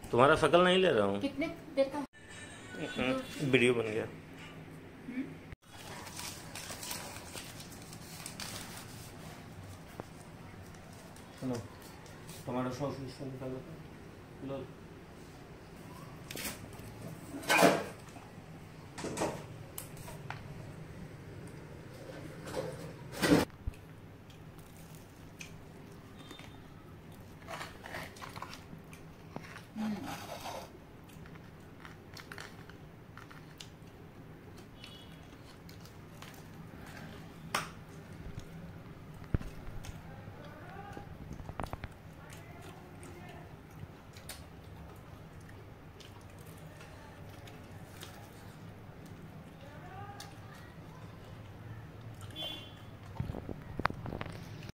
तुम्हारा शकल नहीं ले रहा हूँ। कितने देर का वीडियो बन गया। चलो टमाटो सॉस इसका निकाल लो।